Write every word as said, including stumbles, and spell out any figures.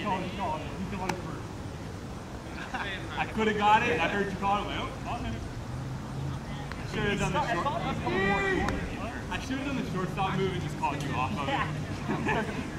called it. He called it. He called it first. I could have got it. I heard you call it. Well, oh, I should have done the short. I should have done the shortstop move and just called you off of it.